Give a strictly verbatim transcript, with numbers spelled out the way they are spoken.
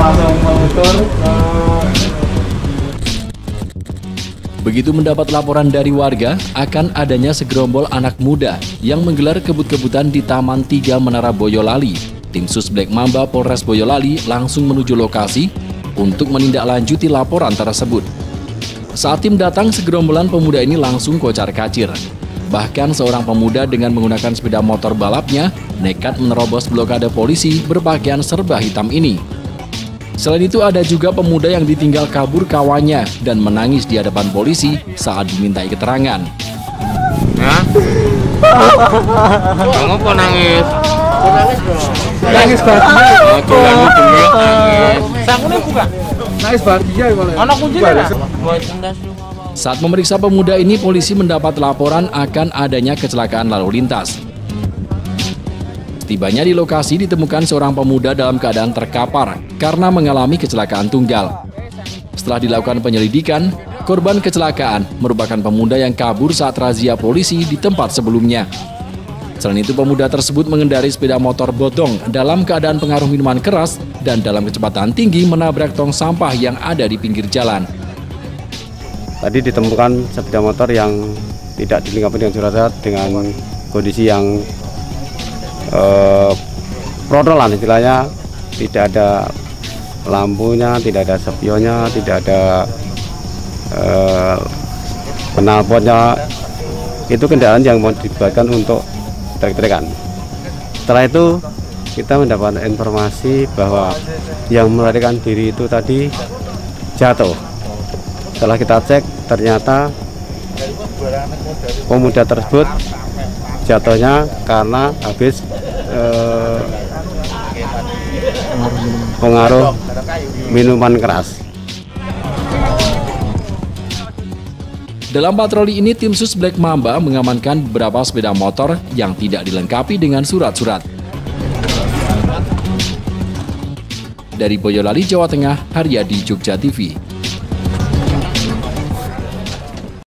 langsung mengukur. Begitu mendapat laporan dari warga akan adanya segerombol anak muda yang menggelar kebut-kebutan di Taman tiga Menara Boyolali, tim Sus Black Mamba Polres Boyolali langsung menuju lokasi untuk menindaklanjuti laporan tersebut. Saat tim datang, segerombolan pemuda ini langsung kocar-kacir. Bahkan seorang pemuda dengan menggunakan sepeda motor balapnya nekat menerobos blokade polisi berpakaian serba hitam ini. Selain itu ada juga pemuda yang ditinggal kabur kawannya dan menangis di hadapan polisi saat dimintai keterangan. Ya? Kamu kok nangis? Nangis dong. Nangis bahagia. Oke, kamu nangis. Sangune buka. Nangis bahagia kalau. Anak kuncinya. Saat memeriksa pemuda ini, polisi mendapat laporan akan adanya kecelakaan lalu lintas. Tibanya di lokasi ditemukan seorang pemuda dalam keadaan terkapar karena mengalami kecelakaan tunggal. Setelah dilakukan penyelidikan, korban kecelakaan merupakan pemuda yang kabur saat razia polisi di tempat sebelumnya. Selain itu, pemuda tersebut mengendarai sepeda motor bodong dalam keadaan pengaruh minuman keras dan dalam kecepatan tinggi menabrak tong sampah yang ada di pinggir jalan. Tadi ditemukan sepeda motor yang tidak dilengkapi dengan surat dengan kondisi yang eh, protolan istilahnya, tidak ada lampunya, tidak ada spionnya, tidak ada eh, knalpotnya. Itu kendaraan yang mau dibuatkan untuk trek-trekan. Setelah itu kita mendapat informasi bahwa yang melarikan diri itu tadi jatuh. Setelah kita cek, ternyata pemuda tersebut jatuhnya karena habis eh, pengaruh minuman keras. Dalam patroli ini, tim Sus Black Mamba mengamankan beberapa sepeda motor yang tidak dilengkapi dengan surat-surat. Dari Boyolali, Jawa Tengah, Haryadi, Jogja T V.